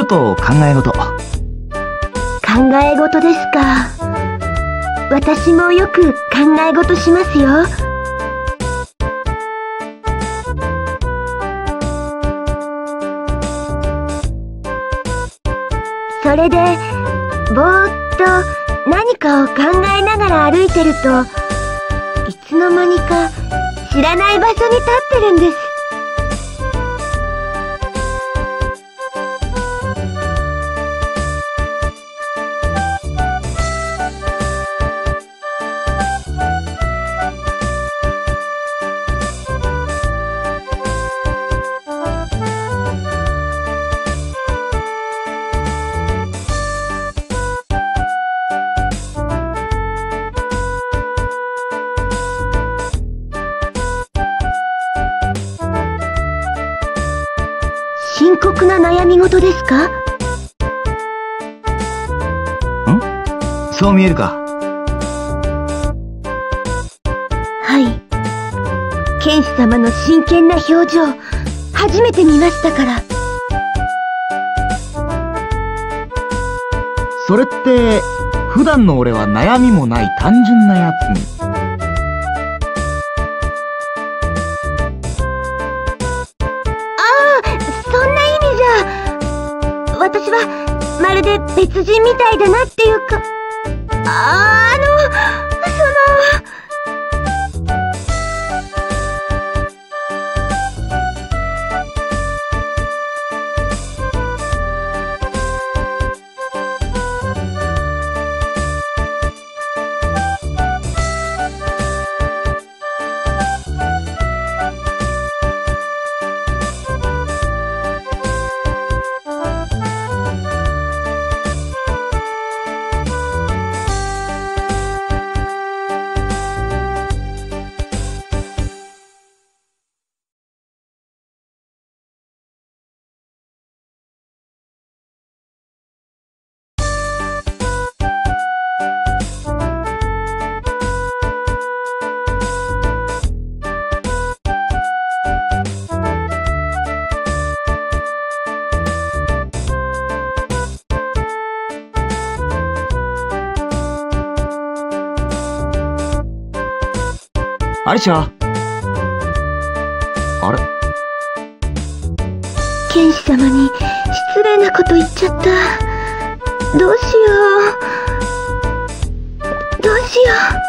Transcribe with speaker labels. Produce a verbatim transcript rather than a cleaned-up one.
Speaker 1: っと考え事。考
Speaker 2: え事ですか。私もよく考え事しますよ。それでぼーっと何かを考えながら歩いてると、いつの間にか知らない場所に立ってるんです。深刻な悩み事ですか？
Speaker 1: ん？そう見えるか？
Speaker 2: はい。剣士様の真剣な表情、初めて見ましたから。
Speaker 1: それって、普段の俺は悩みもない単純なやつに。
Speaker 2: 私はまるで別人みたいだなっていうか、あ、あの、その。
Speaker 1: アリシャ？あれ？
Speaker 2: 剣士様に失礼なこと言っちゃった。どうしよう。どうしよう。